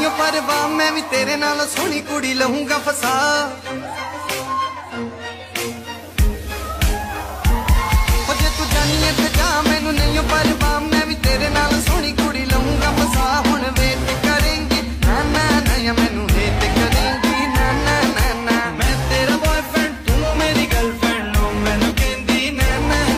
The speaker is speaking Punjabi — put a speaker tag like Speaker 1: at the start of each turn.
Speaker 1: परवाह मैं भी तेरे नाल सोहनी कुड़ी लहूंगा फसा।